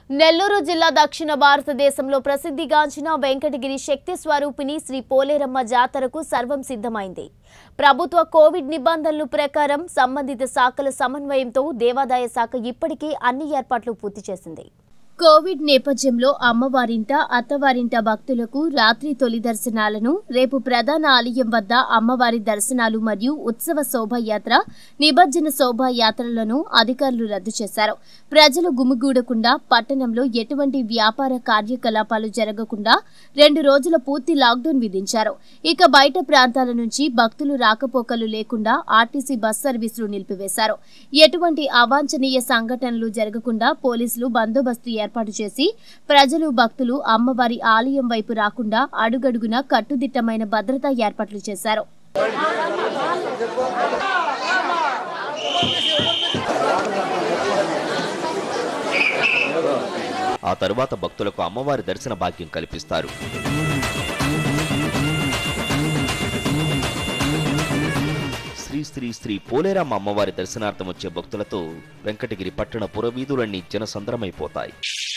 నెల్లూరు జిల్లా దక్షిణ భారతదేశంలో ప్రసిద్ధిగాంచిన వెంకటగిరి శక్తి స్వరూపిణి శ్రీ పోలేరమ్మ జాతరకు సర్వం సిద్ధమైంది. ప్రభుత్వ కోవిడ్ నిబంధనల ప్రకారం సంబంధిత శాఖల సమన్వయంతో దేవాదాయ శాఖ ఇప్పటికే అన్ని ఏర్పాట్లు పూర్తి చేసింది. కోవిడ్ నేపథ్యంలో అమ్మవారింట అత్తవారింట భక్తులకు రాత్రి తొలి దర్శనాలను, రేపు ప్రధాన ఆలయం వద్ద అమ్మవారి దర్శనాలు మరియు ఉత్సవ శోభాయాత్ర, నిమజ్జన శోభాయాత్రలను అధికారులు రద్దు చేశారు. ప్రజలు గుమిగూడకుండా, పట్టణంలో ఎటువంటి వ్యాపార కార్యకలాపాలు జరగకుండా 2 రోజుల పూర్తి లాక్డౌన్ విధించారు. ఇక బయట ప్రాంతాల నుంచి భక్తులు రాకపోకలు లేకుండా ఆర్టీసీ బస్ సర్వీసులు నిలిపివేశారు. ఎటువంటి అవాంఛనీయ సంఘటనలు జరగకుండా పోలీసులు బందోబస్తు ఏర్పాటు చేసి ప్రజలు భక్తులు అమ్మవారి ఆలయం వైపు రాకుండా అడుగడుగునా కట్టుదిట్టమైన భద్రతా ఏర్పాట్లు చేశారు. ఆ తరువాత భక్తులకు అమ్మవారి దర్శన భాగ్యం కల్పిస్తారు. శ్రీ పోలేరమ్మ అమ్మవారి దర్శనార్థం వచ్చే భక్తులతో వెంకటగిరి పట్టణ పురవీధులన్నీ జనసంద్రమైపోతాయి.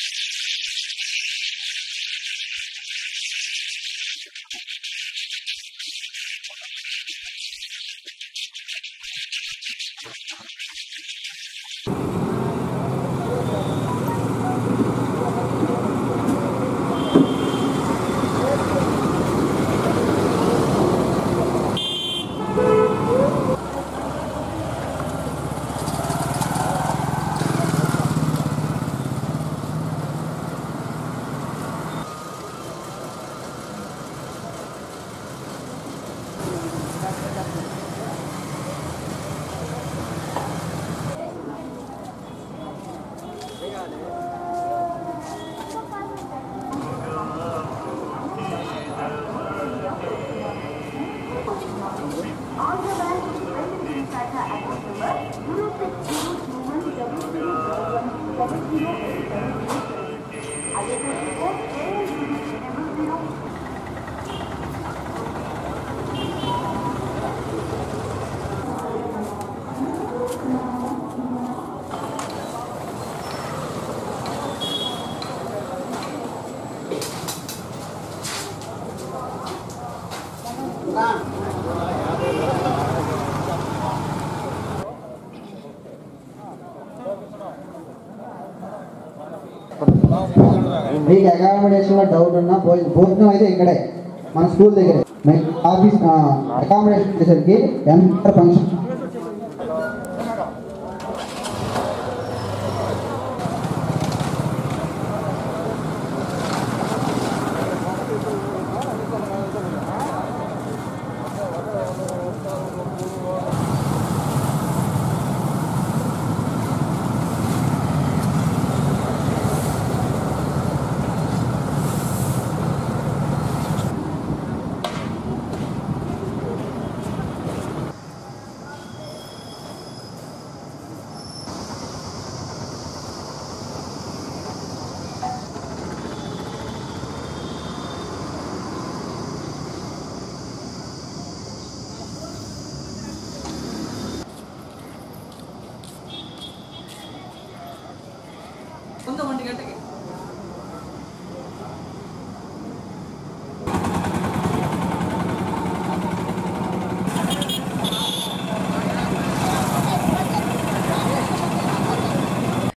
మీకు అకామిడేషన్ లో డౌట్ ఉన్నా భోజనం అయితే ఇక్కడే మన స్కూల్ దగ్గరే. ఆఫీస్ అకామిడేషన్ వచ్చేసరికి ఎంటర్ ఫంక్షన్ కొంత 1 గంటకి